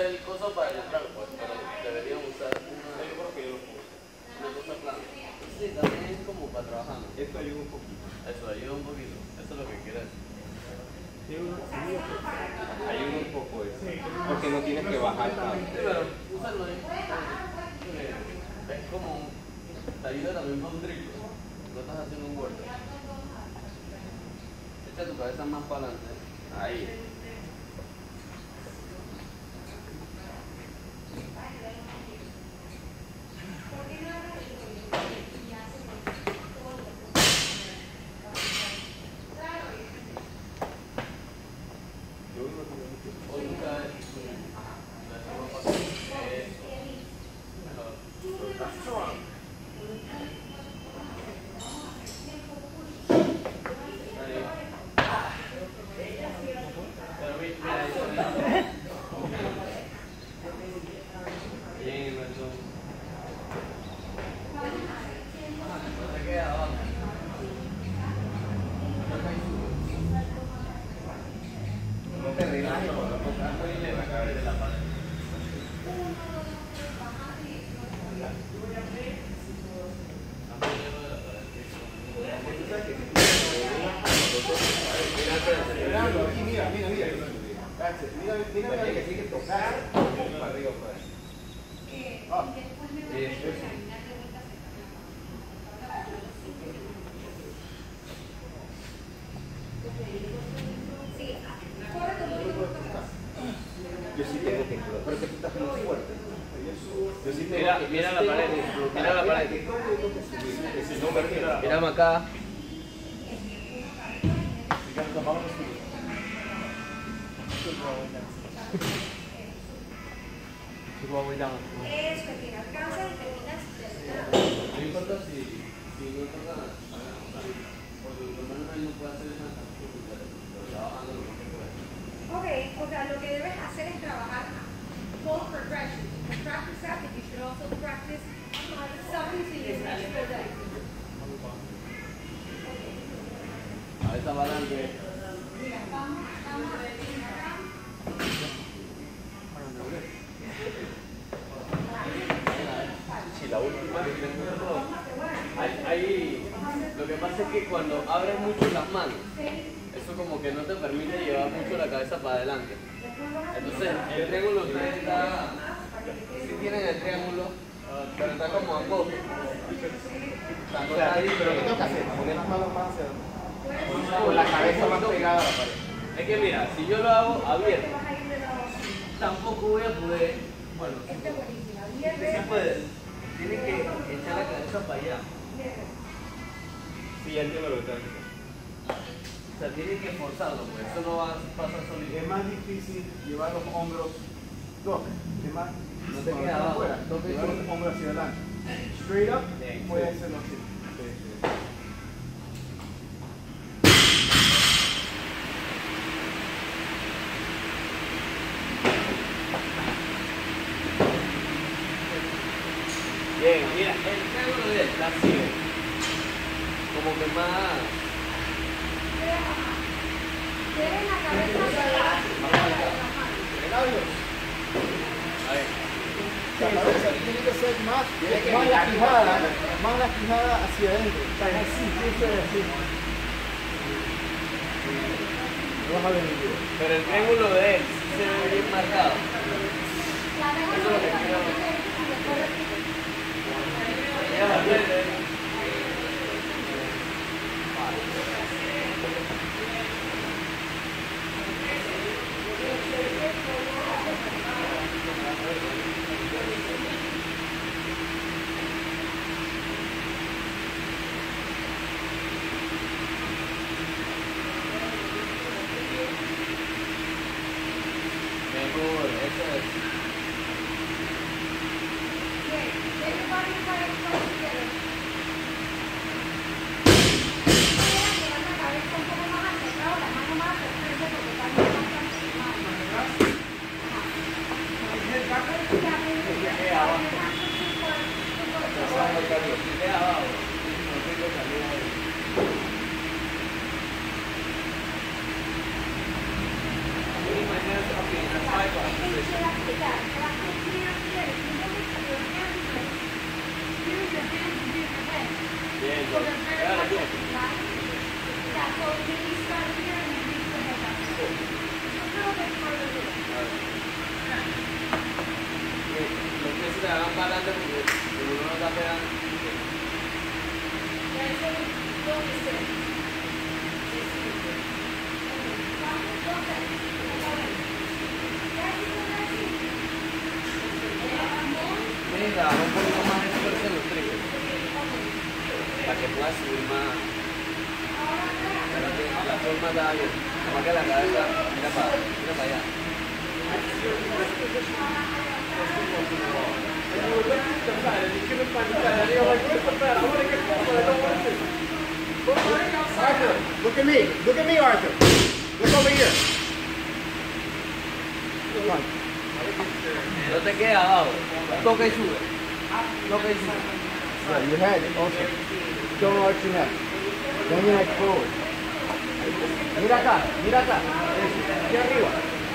el coso para entrar, pues, pero deberían usar una cosa plana. Sí, también es como para trabajar, ¿no? Esto ayuda un poquito. Eso ayuda un poquito, eso es lo que quieres. Ayuda un poco eso, porque no tienes que bajar tanto. Sí, pero úsalo ahí. Es como, te ayuda también para un triple. No estás haciendo un golpe. Echa tu cabeza más para adelante. Ahí. Yo sí tengo que, pero que tú estás muy fuerte. Yo sí tengo Mira, que, mira la pared, mira la pared. Mírame acá. Eso, que alcanza y terminas. No importa si no toca, porque por lo menos ahí no puede hacer esa pero trabajando lo que puede. Ok, o sea, lo que debes hacer es trabajar both progressions. To practice that, but you should also practice something to your physical day. Cabeza para adelante. Mira, vamos a decir acá. Sí, la última. Lo que pasa es que cuando abres mucho las manos, eso como que no te permite llevar mucho la cabeza para adelante. Entonces, el triángulo está, sí tienen el triángulo, pero está como angosto. O sea, pero ¿qué tengo que hacer? Poner las manos más hacia con la cabeza más pegada a la pared. Es que mira, si yo lo hago abierto, tampoco voy a poder, bueno, sí puede, tiene que echar la cabeza para allá. Sí, ya entiendo lo que estás diciendo. O sea, tiene que forzarlo, pues eso no va a pasar solito. Es más difícil llevar los hombros, toque, es más, No te queda abajo, toque llevar los hombros hacia adelante. Straight up, puede hacerlo así. Bien, mira, el triángulo de la sigue como que más. Tienes la cabeza atrás y las manos. Ahí. La cabeza tiene que ser más la quijada hacia adentro. Así, así. No vas a ver bien. Pero el triángulo de él sí se ve bien marcado. Eso es lo que quiero. Mira la piel de él. Mejor, eso es. Everybody try to come together. Llevar la cabeza un poco más hacia atrás, la mano más hacia el frente porque está muy Imagínate hands up in a tripod position. Bien, claro, bien. Los pies se hagan para adelante porque uno no está pegando. Mira, un poquito más de fuerza en los tríceps para que pueda subir más. La forma está bien. Más que la cabeza, mira para allá. Arthur, look at me. Look at me, Arthur. Look over here. Come on. No te quedes abajo. Toca y sube. Toca y sube. Yeah, your head also. Don't arch your neck. Bend your neck forward. Mira acá, mira acá. Aquí arriba.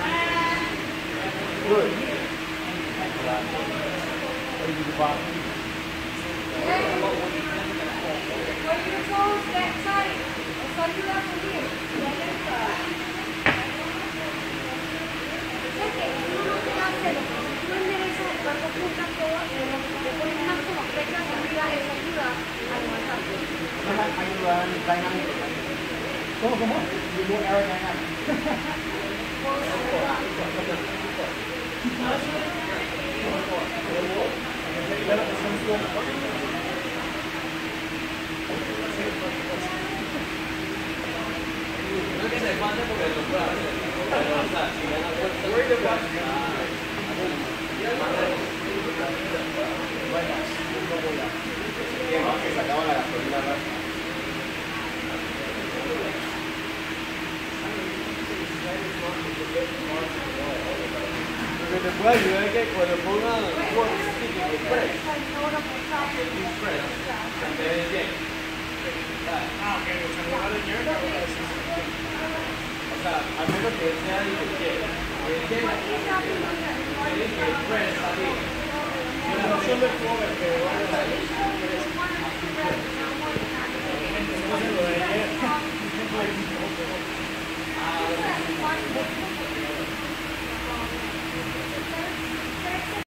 Good. ¿Cómo? You're more aerodynamic. No es que se pase porque lo puede hacer. Pero, o sea, si gana fuerza, Que se acaba la gasolina rápido. lo que te puede ayudar es que cuando pongan work stick en el press, se ve bien. O sea, al menos que sea diferente. Que el press está bien. La noción del cover que va a salir.